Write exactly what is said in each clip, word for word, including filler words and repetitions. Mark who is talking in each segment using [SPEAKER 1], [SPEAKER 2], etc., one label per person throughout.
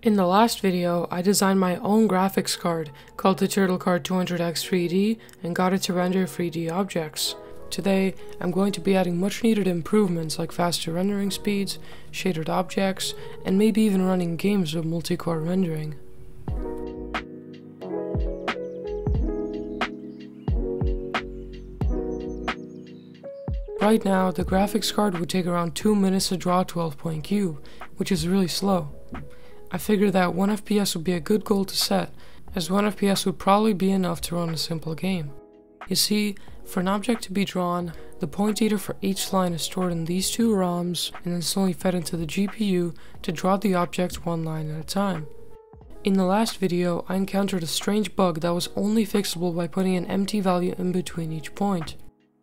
[SPEAKER 1] In the last video, I designed my own graphics card called the Turtle Card two hundred X three D and got it to render three D objects. Today, I'm going to be adding much needed improvements like faster rendering speeds, shaded objects, and maybe even running games with multi-core rendering. Right now, the graphics card would take around two minutes to draw a twelve point cube, which is really slow. I figured that one F P S would be a good goal to set, as one F P S would probably be enough to run a simple game. You see, for an object to be drawn, the point data for each line is stored in these two ROMs and then slowly fed into the G P U to draw the object one line at a time. In the last video, I encountered a strange bug that was only fixable by putting an empty value in between each point.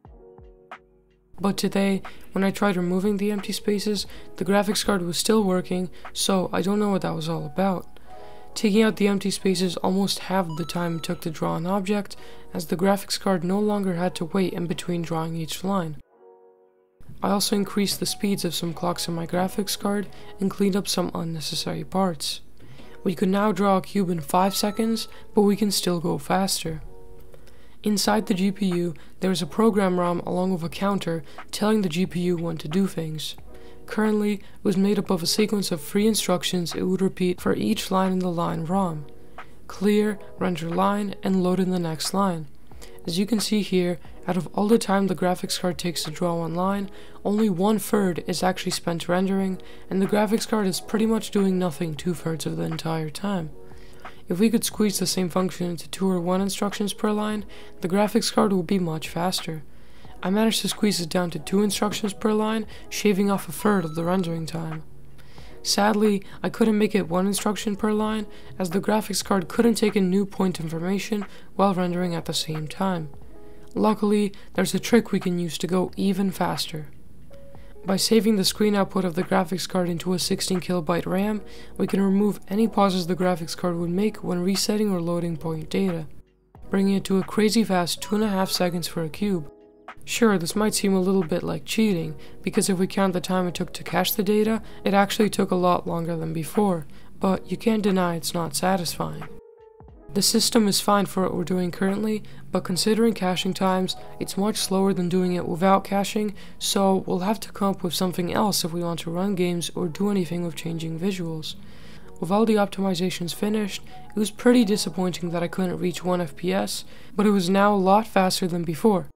[SPEAKER 1] But today, when I tried removing the empty spaces, the graphics card was still working, so I don't know what that was all about. Taking out the empty spaces almost halved the time it took to draw an object, as the graphics card no longer had to wait in between drawing each line. I also increased the speeds of some clocks in my graphics card and cleaned up some unnecessary parts. We could now draw a cube in five seconds, but we can still go faster. Inside the G P U, there is a program ROM along with a counter telling the G P U when to do things. Currently, it was made up of a sequence of three instructions it would repeat for each line in the line ROM. Clear, render line, and load in the next line. As you can see here, out of all the time the graphics card takes to draw one line, only one third is actually spent rendering, and the graphics card is pretty much doing nothing two thirds of the entire time. If we could squeeze the same function into two or one instructions per line, the graphics card would be much faster. I managed to squeeze it down to two instructions per line, shaving off a third of the rendering time. Sadly, I couldn't make it one instruction per line, as the graphics card couldn't take in new point information while rendering at the same time. Luckily, there's a trick we can use to go even faster. By saving the screen output of the graphics card into a sixteen kilobyte RAM, we can remove any pauses the graphics card would make when resetting or loading point data, bringing it to a crazy fast two and a half seconds for a cube. Sure, this might seem a little bit like cheating, because if we count the time it took to cache the data, it actually took a lot longer than before, but you can't deny it's not satisfying. The system is fine for what we're doing currently, but considering caching times, it's much slower than doing it without caching, so we'll have to come up with something else if we want to run games or do anything with changing visuals. With all the optimizations finished, it was pretty disappointing that I couldn't reach one F P S, but it was now a lot faster than before.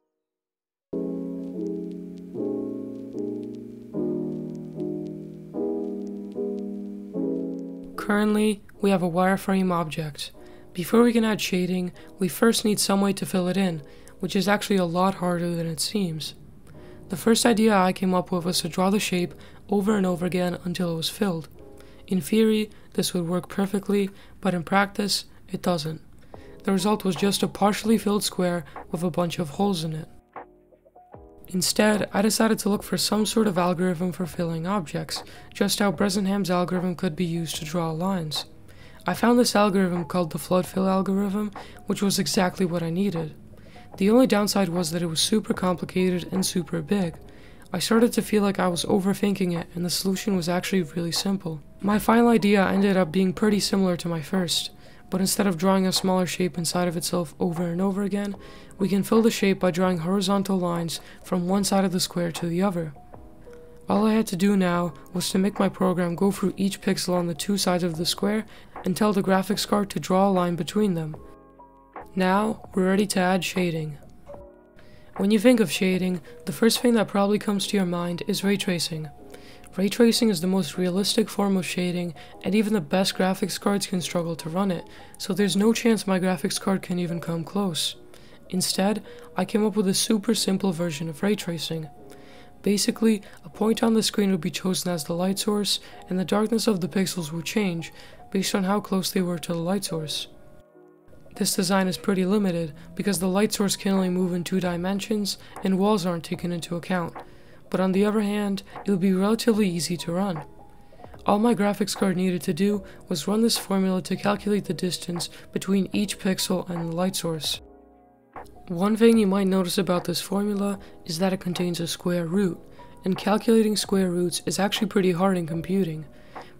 [SPEAKER 1] Currently, we have a wireframe object. Before we can add shading, we first need some way to fill it in, which is actually a lot harder than it seems. The first idea I came up with was to draw the shape over and over again until it was filled. In theory, this would work perfectly, but in practice, it doesn't. The result was just a partially filled square with a bunch of holes in it. Instead, I decided to look for some sort of algorithm for filling objects, just how Bresenham's algorithm could be used to draw lines. I found this algorithm called the flood fill algorithm, which was exactly what I needed. The only downside was that it was super complicated and super big. I started to feel like I was overthinking it, and the solution was actually really simple. My final idea ended up being pretty similar to my first, but instead of drawing a smaller shape inside of itself over and over again, we can fill the shape by drawing horizontal lines from one side of the square to the other. All I had to do now was to make my program go through each pixel on the two sides of the square and tell the graphics card to draw a line between them. Now, we're ready to add shading. When you think of shading, the first thing that probably comes to your mind is ray tracing. Ray tracing is the most realistic form of shading, and even the best graphics cards can struggle to run it, so there's no chance my graphics card can even come close. Instead, I came up with a super simple version of ray tracing. Basically, a point on the screen would be chosen as the light source, and the darkness of the pixels would change based on how close they were to the light source. This design is pretty limited because the light source can only move in two dimensions and walls aren't taken into account, but on the other hand, it would be relatively easy to run. All my graphics card needed to do was run this formula to calculate the distance between each pixel and the light source. One thing you might notice about this formula is that it contains a square root, and calculating square roots is actually pretty hard in computing.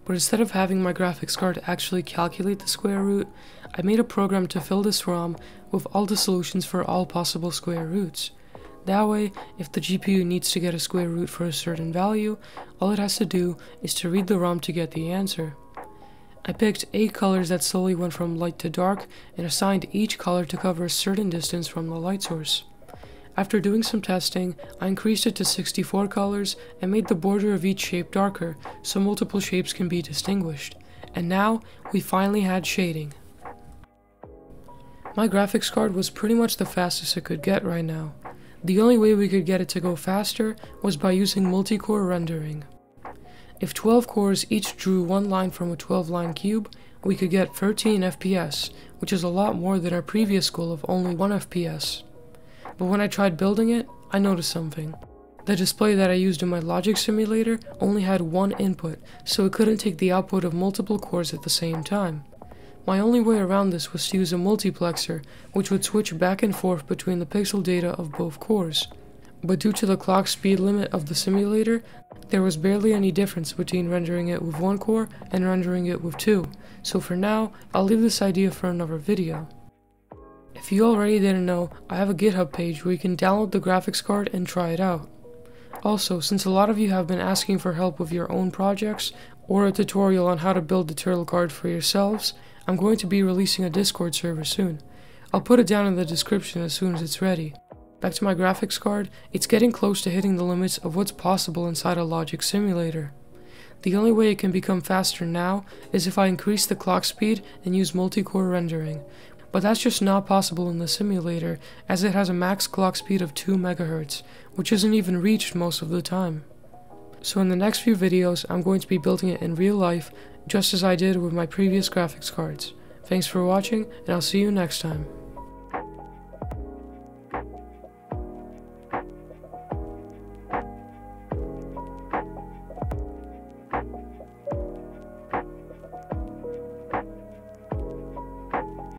[SPEAKER 1] But instead of having my graphics card actually calculate the square root, I made a program to fill this ROM with all the solutions for all possible square roots. That way, if the G P U needs to get a square root for a certain value, all it has to do is to read the ROM to get the answer. I picked eight colors that slowly went from light to dark and assigned each color to cover a certain distance from the light source. After doing some testing, I increased it to sixty-four colors and made the border of each shape darker so multiple shapes can be distinguished. And now, we finally had shading. My graphics card was pretty much the fastest it could get right now. The only way we could get it to go faster was by using multi-core rendering. If twelve cores each drew one line from a twelve line cube, we could get thirteen F P S, which is a lot more than our previous goal of only one F P S. But when I tried building it, I noticed something. The display that I used in my logic simulator only had one input, so it couldn't take the output of multiple cores at the same time. My only way around this was to use a multiplexer, which would switch back and forth between the pixel data of both cores. But due to the clock speed limit of the simulator, there was barely any difference between rendering it with one core and rendering it with two, so for now, I'll leave this idea for another video. If you already didn't know, I have a GitHub page where you can download the graphics card and try it out. Also, since a lot of you have been asking for help with your own projects, or a tutorial on how to build the turtle card for yourselves, I'm going to be releasing a Discord server soon. I'll put it down in the description as soon as it's ready. Back to my graphics card, it's getting close to hitting the limits of what's possible inside a logic simulator. The only way it can become faster now is if I increase the clock speed and use multi-core rendering. But that's just not possible in the simulator, as it has a max clock speed of two megahertz, which isn't even reached most of the time. So in the next few videos, I'm going to be building it in real life, just as I did with my previous graphics cards. Thanks for watching, and I'll see you next time.